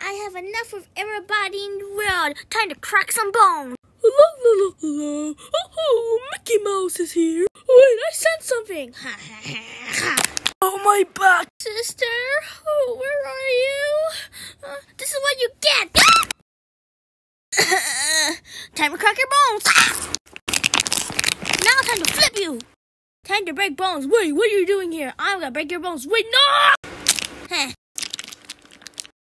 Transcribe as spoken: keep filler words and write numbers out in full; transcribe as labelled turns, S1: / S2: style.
S1: I have enough of everybody in the world. Time to crack some bones.
S2: La la la la. Oh, Mickey Mouse is here. Wait, I said something. Oh, my back.
S1: Sister, oh, where are you? Uh, this is what you get. Time to crack your bones. Now time to flip you. Time to break bones.
S2: Wait, what are you doing here?
S1: I'm gonna break your bones. Wait, no!